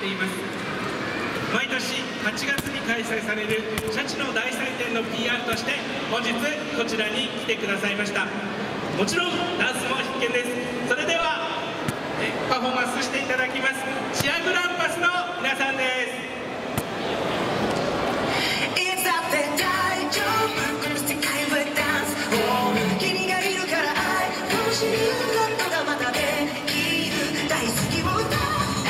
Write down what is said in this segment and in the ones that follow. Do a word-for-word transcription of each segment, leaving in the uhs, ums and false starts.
っています。毎年はちがつに開催されるシャチの大祭典の ピーアール として本日こちらに来てくださいました。もちろんダンスも必見です。それではパフォーマンスしていただきますチアグランパスの皆さんです。 いつだって大丈夫、この世界はダンスホール、君がいるから愛楽しむことがまたできる、大好きを歌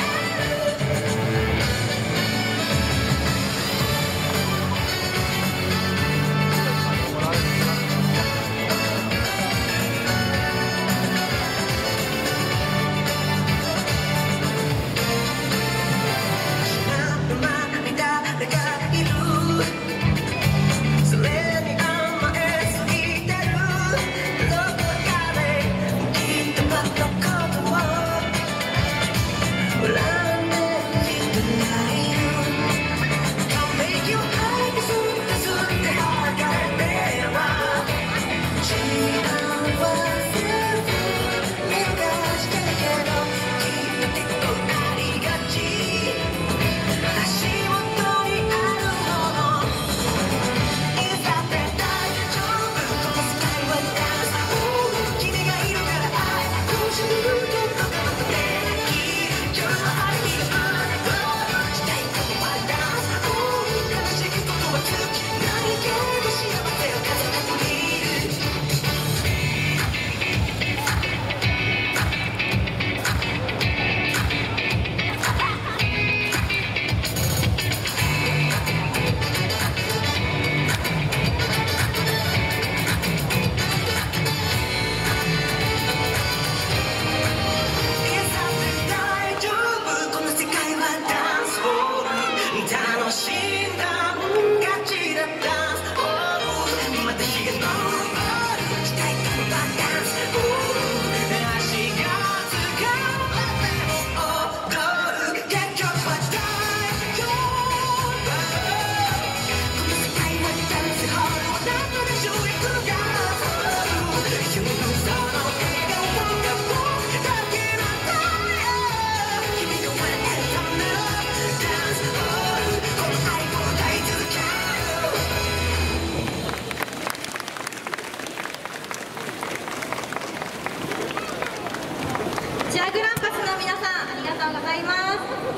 チアグランパスの皆さん、ありがとうございます。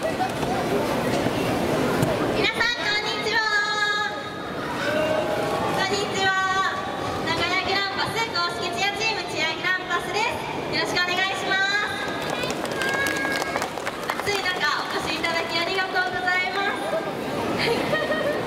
皆さん、こんにちは。こんにちは。名古屋グランパス公式チアチームチアグランパスです。よろしくお願いします。暑い中、お越しいただきありがとうございます。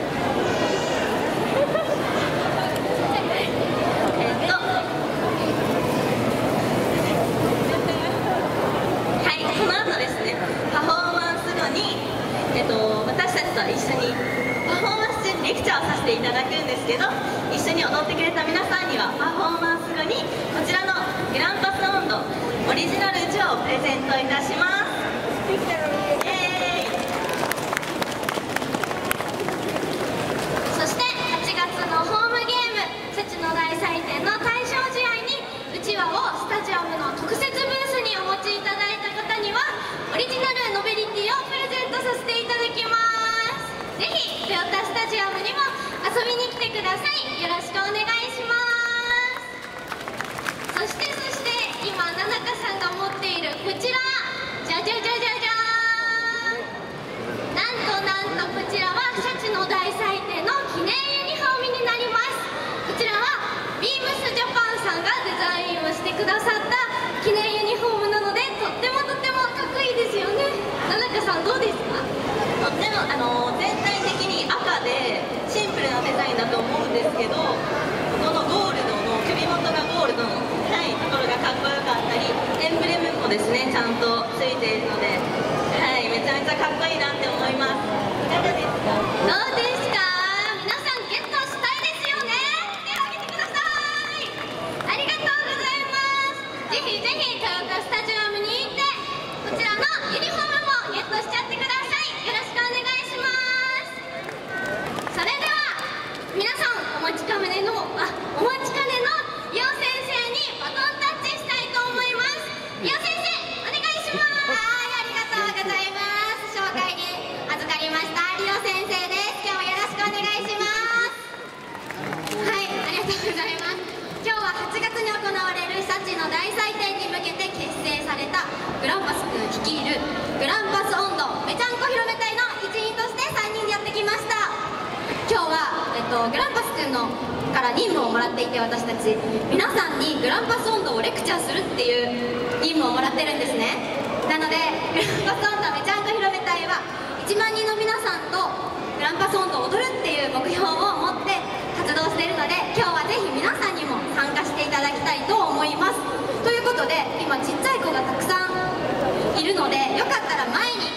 えっと、私たちと一緒にパフォーマンス中にレクチャーをさせていただくんですけど、一緒に踊ってくれた皆さんにはパフォーマンス後にこちらのグランパス音頭オリジナルうちわをプレゼントいたします。イエーイ。そしてはちがつのホームゲームシャチの大祭典の対象試合にうちわをスタジアムの特設ブースにお持ちいただいた方にはオリジナルノベリティをプレゼントさせていただきます。ぜひトヨタスタジアムにも遊びに来てください。よろしくお願いします。そしてそして今ななかさんが持っているこちら、じゃじゃじゃじゃじゃーん、なんとなんとこちらはシャチの大祭典の記念ユニフォームになります。こちらはビームスジャパンさんがデザインをしてくださった記念ユニフォームなので、とってもとってもかっこいいですよね。ななかさんどうですか？ とってもあの全体的に赤でシンプルなデザインだと思うんですけど、このゴールドの首元がゴールドの、はい、ところがかっこよかったり、エンブレムもですねちゃんとついているので、はい、めちゃめちゃかっこいいなって思います。いかがですか？ どうですか？皆さんゲットしたいですよね。手を挙げてください。ありがとうございます。ぜひぜひトヨタスタジアムに行ってこちらのユニフォームもゲットしちゃってください。よろしくお願いします。それでは皆さんお待ちかねのあお待ちかねのリオ先生にバトンタッチしたいと思います。リオ先生お願いします。はい、ありがとうございます。紹介にから任務をもらっていて、私たち皆さんにグランパス音頭をレクチャーするっていう任務をもらってるんですね。なのでグランパス音頭めちゃんこ広め隊はいちまん人の皆さんとグランパス音頭を踊るっていう目標を持って活動しているので、今日はぜひ皆さんにも参加していただきたいと思います。ということで今ちっちゃい子がたくさんいるので、よかったら前に